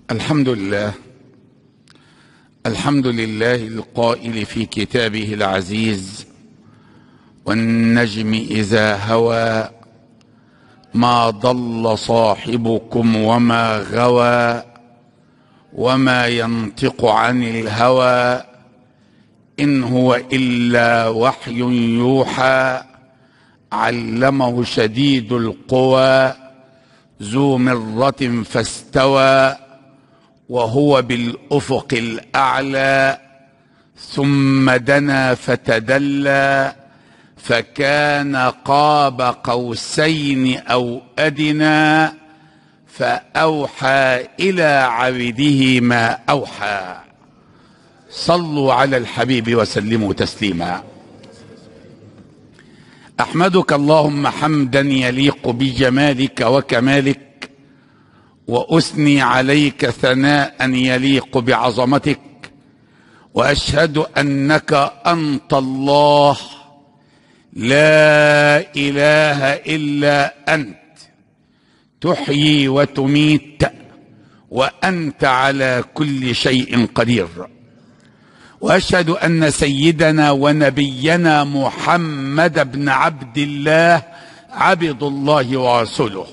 الحمد لله. الحمد لله القائل في كتابه العزيز: والنجم إذا هوى ما ضل صاحبكم وما غوى وما ينطق عن الهوى إن هو إلا وحي يوحى علمه شديد القوى ذو مرة فاستوى وهو بالأفق الأعلى ثم دنا فتدلى فكان قاب قوسين أو أدنى فأوحى إلى عبده ما أوحى. صلوا على الحبيب وسلموا تسليما. أحمدك اللهم حمدا يليق بجمالك وكمالك، وأثني عليك ثناء يليق بعظمتك، وأشهد أنك أنت الله لا إله إلا أنت، تحيي وتميت وأنت على كل شيء قدير. وأشهد أن سيدنا ونبينا محمد بن عبد الله عبد الله ورسوله،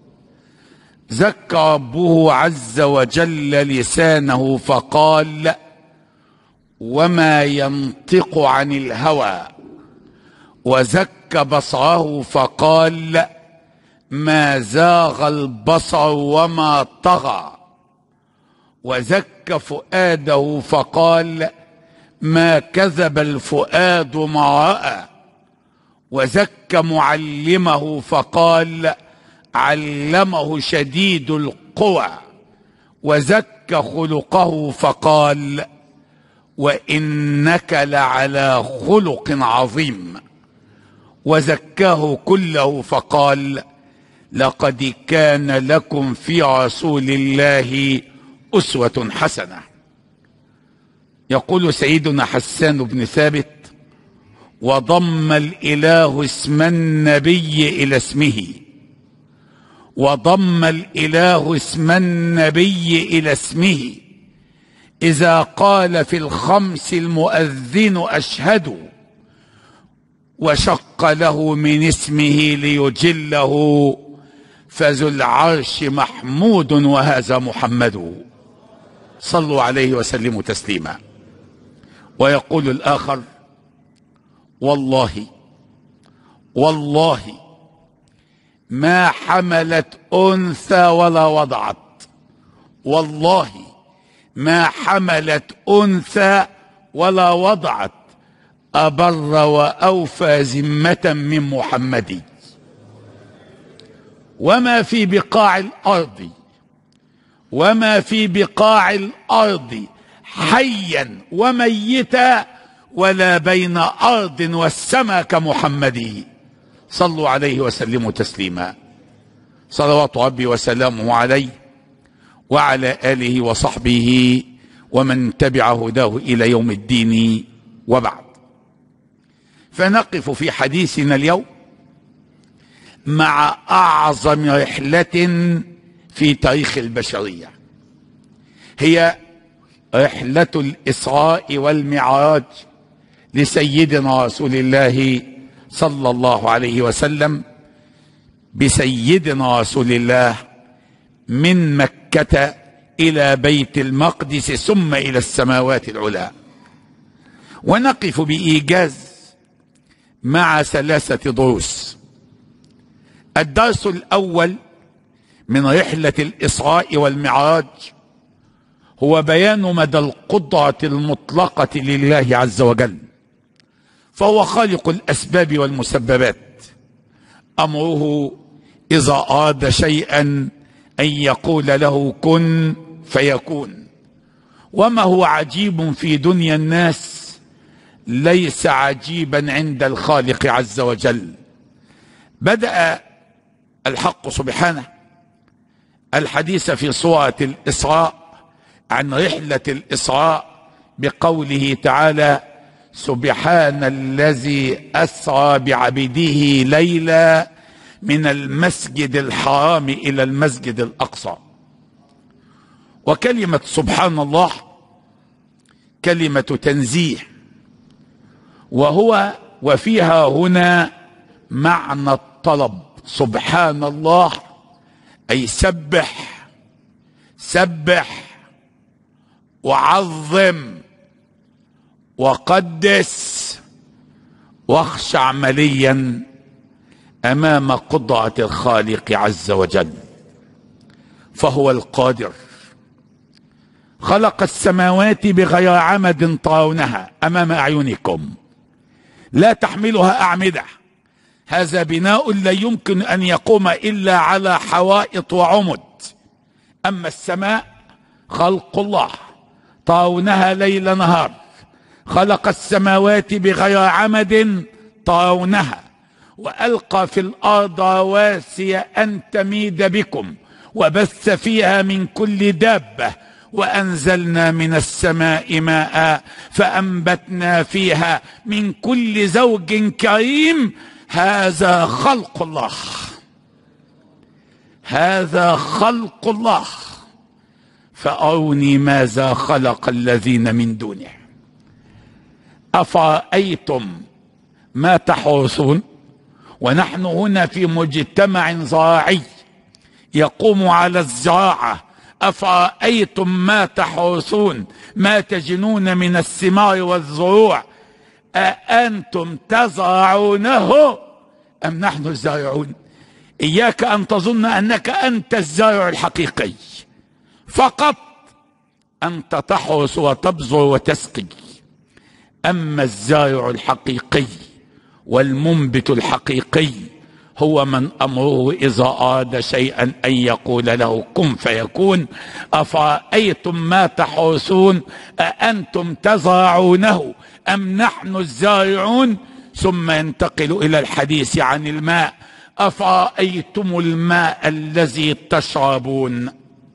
زكى ربه عز وجل لسانه فقال: وما ينطق عن الهوى، وزكى بصره فقال: ما زاغ البصر وما طغى، وزكى فؤاده فقال: ما كذب الفؤاد ما رأى، وزكى معلمه فقال: علمه شديد القوى، وزكى خلقه فقال: وإنك لعلى خلق عظيم، وزكاه كله فقال: لقد كان لكم في رسول الله أسوة حسنة. يقول سيدنا حسان بن ثابت: وضم الإله اسم النبي إلى اسمه، وضم الإله اسم النبي إلى اسمه إذا قال في الخمس المؤذن أشهد، وشق له من اسمه ليجله، فذو العرش محمود وهذا محمد. صلوا عليه وسلموا تسليما. ويقول الآخر: والله ما حملت أنثى ولا وضعت، والله ما حملت أنثى ولا وضعت أبر وأوفى ذمة من محمد. وما في بقاع الأرض، وما في بقاع الأرض حيا وميتا ولا بين أرض والسماء كمحمد. صلوا عليه وسلموا تسليما. صلوات ربي وسلامه عليه وعلى آله وصحبه ومن تبع هداه إلى يوم الدين، وبعد. فنقف في حديثنا اليوم مع أعظم رحلة في تاريخ البشرية، هي رحلة الإسراء والمعراج لسيدنا رسول الله صلى الله عليه وسلم، بسيدنا رسول الله من مكة إلى بيت المقدس ثم إلى السماوات العلى. ونقف بإيجاز مع 3 دروس. الدرس الأول من رحلة الإسراء والمعراج هو بيان مدى القدرة المطلقة لله عز وجل، فهو خالق الأسباب والمسببات. أمره إذا أراد شيئا أن يقول له كن فيكون. وما هو عجيب في دنيا الناس ليس عجيبا عند الخالق عز وجل. بدأ الحق سبحانه الحديث في سورة الإسراء عن رحلة الإسراء بقوله تعالى: سبحان الذي أسرى بعبده ليلا من المسجد الحرام إلى المسجد الأقصى. وكلمة سبحان الله كلمة تنزيه، وفيها هنا معنى الطلب. سبحان الله أي سبح، سبح وعظم وقدس واخشع مليا أمام قدرة الخالق عز وجل، فهو القادر. خلق السماوات بغير عمد ترونها أمام أعينكم لا تحملها أعمدة، هذا بناء لا يمكن أن يقوم إلا على حوائط وعمد. أما السماء خلق الله ترونها ليل نهار، خلق السماوات بغير عمد ترونها وألقى في الأرض رواسي أن تميد بكم وبث فيها من كل دابة وأنزلنا من السماء ماء فأنبتنا فيها من كل زوج كريم. هذا خلق الله، هذا خلق الله، فأروني ماذا خلق الذين من دونه. أفرأيتم ما تحرثون؟ ونحن هنا في مجتمع زراعي يقوم على الزراعة. أفرأيتم ما تحرثون، ما تجنون من الثمار والزروع، أأنتم تزرعونه أم نحن الزارعون؟ إياك أن تظن أنك أنت الزارع الحقيقي، فقط أنت تحرث وتبذر وتسقي. أما الزارع الحقيقي والمنبت الحقيقي هو من أمره إذا أراد شيئا أن يقول له كن فيكون. أفرأيتم ما تحرثون أأنتم تزرعونه أم نحن الزارعون؟ ثم ينتقل إلى الحديث عن الماء. أفرأيتم الماء الذي تشربون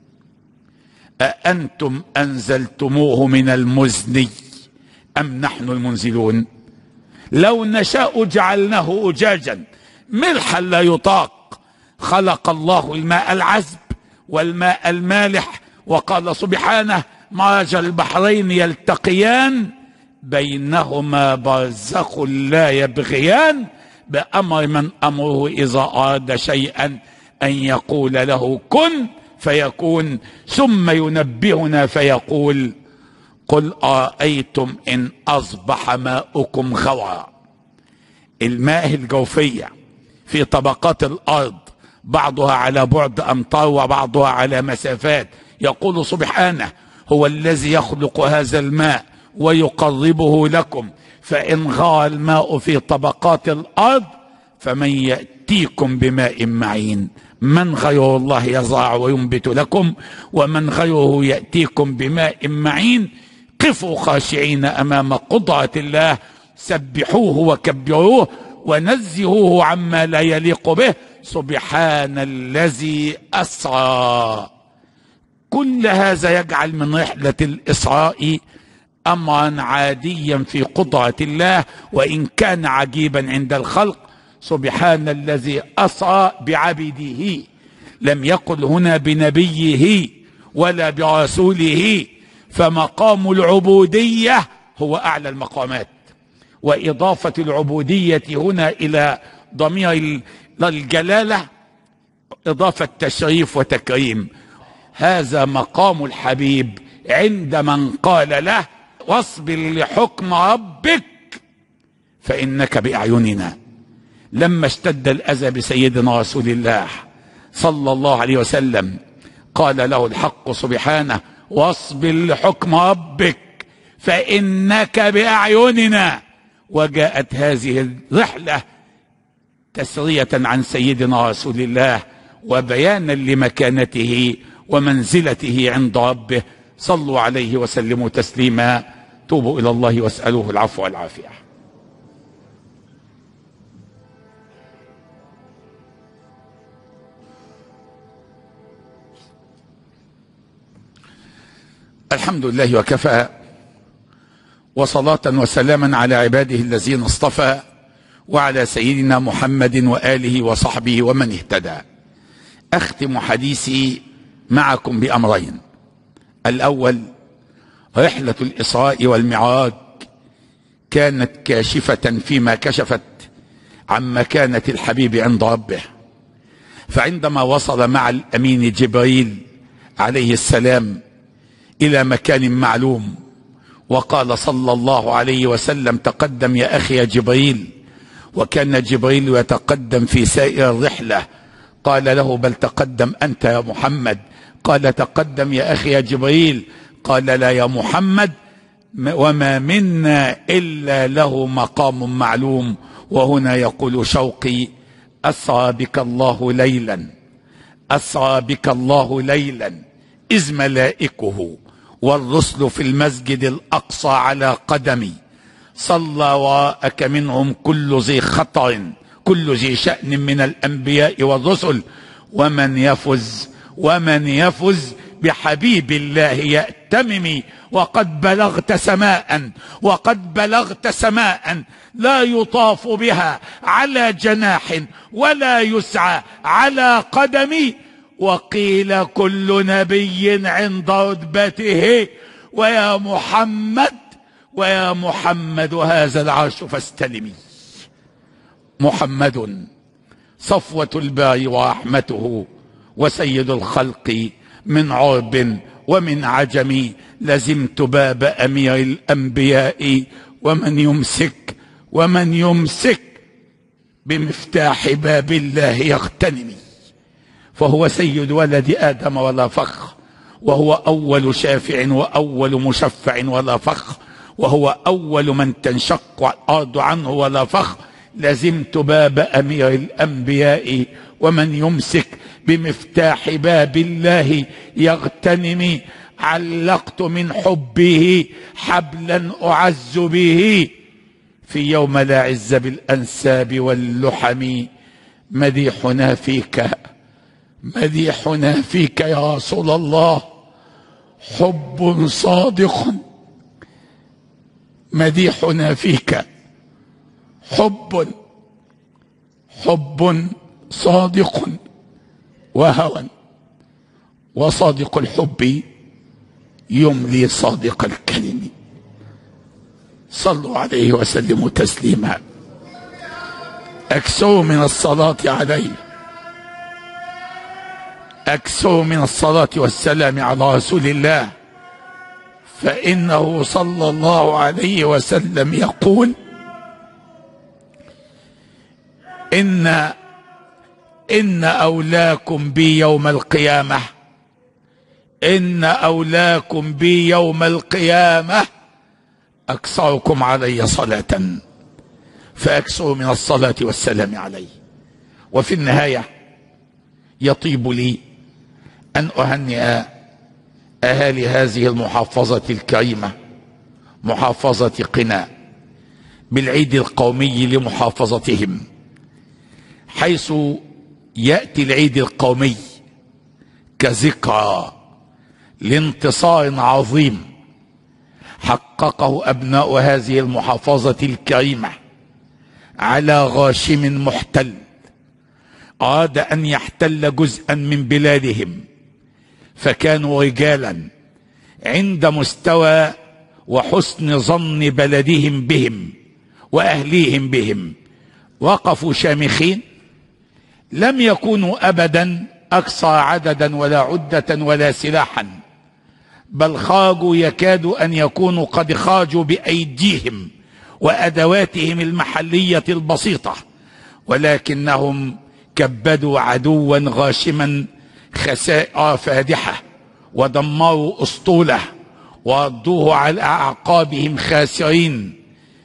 أأنتم أنزلتموه من المزن أم نحن المنزلون؟ لو نشاء جعلناه أجاجا ملحا لا يطاق. خلق الله الماء العذب والماء المالح، وقال سبحانه مرج البحرين يلتقيان بينهما برزخ لا يبغيان، بأمر من أمره إذا أراد شيئا أن يقول له كن فيكون. ثم ينبهنا فيقول قل أرأيتم إن أصبح ماؤكم غورا. الماء الجوفية في طبقات الأرض بعضها على بعد أمتار وبعضها على مسافات، يقول سبحانه هو الذي يخلق هذا الماء ويقربه لكم، فإن غار الماء في طبقات الأرض فمن يأتيكم بماء معين؟ من غير الله يزرع وينبت لكم ومن غيره يأتيكم بماء معين. قفوا خاشعين أمام قدرة الله، سبحوه وكبروه ونزهوه عما لا يليق به. سبحان الذي أسرى. كل هذا يجعل من رحلة الإسراء أمرا عاديا في قدرة الله، وإن كان عجيبا عند الخلق. سبحان الذي أسرى بعبده، لم يقل هنا بنبيه ولا برسوله، فمقام العبودية هو أعلى المقامات، وإضافة العبودية هنا إلى ضمير الجلالة إضافة تشريف وتكريم. هذا مقام الحبيب عند من قال له واصبر لحكم ربك فإنك بأعيننا. لما اشتد الأذى بسيدنا رسول الله صلى الله عليه وسلم قال له الحق سبحانه واصبر لحكم ربك فإنك بأعيننا. وجاءت هذه الرحلة تسرية عن سيدنا رسول الله وبيانا لمكانته ومنزلته عند ربه. صلوا عليه وسلموا تسليما. توبوا إلى الله واسألوه العفو والعافية. الحمد لله وكفى، وصلاة وسلاما على عباده الذين اصطفى، وعلى سيدنا محمد وآله وصحبه ومن اهتدى. أختم حديثي معكم بأمرين. الأول: رحلة الإسراء والمعراج كانت كاشفة فيما كشفت عن مكانة الحبيب عند ربه، فعندما وصل مع الأمين جبريل عليه السلام إلى مكان معلوم وقال صلى الله عليه وسلم: تقدم يا أخي يا جبريل. وكان جبريل يتقدم في سائر الرحلة. قال له: بل تقدم أنت يا محمد. قال: تقدم يا أخي يا جبريل. قال: لا يا محمد، وما منا إلا له مقام معلوم. وهنا يقول شوقي: أسرى بك الله ليلا، أسرى بك الله ليلا إذ ملائكه والرسل في المسجد الأقصى على قدمي، صلى وراءك منهم كل ذي خطر، كل ذي شأن من الأنبياء والرسل، ومن يفز بحبيب الله يأتمم. وقد بلغت سماء لا يطاف بها على جناح ولا يسعى على قدم. وقيل كل نبي عند رتبته ويا محمد هذا العرش فاستلمي. محمد صفوة الباري ورحمته وسيد الخلق من عرب ومن عجم. لزمت باب أمير الأنبياء ومن يمسك بمفتاح باب الله يغتنم. فهو سيد ولد آدم ولا فخر، وهو أول شافع وأول مشفع ولا فخر، وهو أول من تنشق الأرض عنه ولا فخر. لزمت باب أمير الأنبياء ومن يمسك بمفتاح باب الله يغتنم. علقت من حبه حبلا أعز به في يوم لا عز بالأنساب واللحم. مديحنا فيك يا رسول الله حب صادق. مديحنا فيك حب صادق وهوى، وصادق الحب يملي صادق الكلم. صلوا عليه وسلموا تسليما. اكثروا من الصلاة عليه، اكثروا من الصلاة والسلام على رسول الله، فإنه صلى الله عليه وسلم يقول: إن أولاكم بي يوم القيامة أكثركم علي صلاة، فأكثروا من الصلاة والسلام عليه. وفي النهاية يطيب لي أن أهنئ أهالي هذه المحافظة الكريمة، محافظة قنا، بالعيد القومي لمحافظتهم، حيث يأتي العيد القومي كذكرى لانتصار عظيم حققه أبناء هذه المحافظة الكريمة على غاشم محتل أراد أن يحتل جزءا من بلادهم، فكانوا رجالا عند مستوى وحسن ظن بلدهم بهم وأهليهم بهم، وقفوا شامخين، لم يكونوا أبدا أكثر عددا ولا عدة ولا سلاحا، بل خرجوا يكاد أن يكونوا قد خرجوا بأيديهم وأدواتهم المحلية البسيطة، ولكنهم كبدوا عدوا غاشما خسائر فادحة، ودمروا أسطوله وردوه على أعقابهم خاسرين.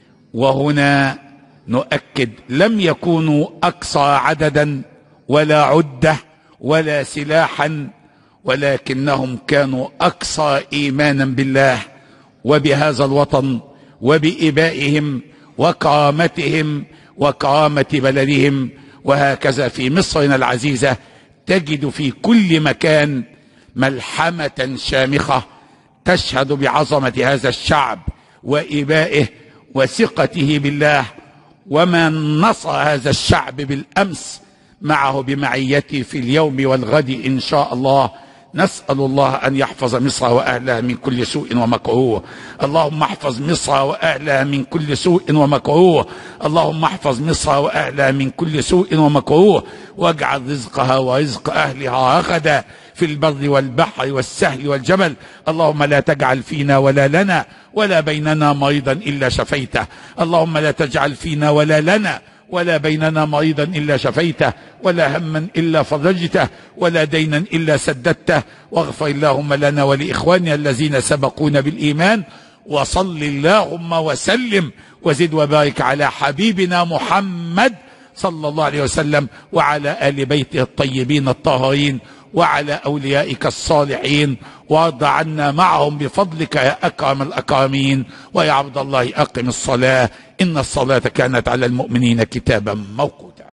وهنا نؤكد: لم يكونوا أكثر عددا ولا عدة ولا سلاحا، ولكنهم كانوا أكثر إيمانا بالله وبهذا الوطن وبإبائهم وكرامتهم وكرامة بلدهم. وهكذا في مصرنا العزيزة تجد في كل مكان ملحمة شامخة تشهد بعظمة هذا الشعب وإبائه وثقته بالله. وما نصر هذا الشعب بالأمس معه بمعيته في اليوم والغد إن شاء الله نسأل الله أن يحفظ مصر وأهلها من كل سوء ومكروه. اللهم احفظ مصر وأهلها من كل سوء ومكروه. اللهم احفظ مصر وأهلها من كل سوء ومكروه، واجعل رزقها ورزق أهلها رغدا في البر والبحر والسهل والجبل. اللهم لا تجعل فينا ولا لنا ولا بيننا مريضا إلا شفيته. اللهم لا تجعل فينا ولا لنا ولا بيننا مريضا إلا شفيته، ولا هما إلا فرجته، ولا دينا إلا سددته. واغفر اللهم لنا ولإخواننا الذين سبقونا بالإيمان. وصل اللهم وسلم وزد وبارك على حبيبنا محمد صلى الله عليه وسلم، وعلى آل بيته الطيبين الطاهرين، وعلى أوليائك الصالحين، وارض عنا معهم بفضلك يا أكرم الأكرمين. ويا عبد الله أقم الصلاة، إن الصلاة كانت على المؤمنين كتابا موقوتا.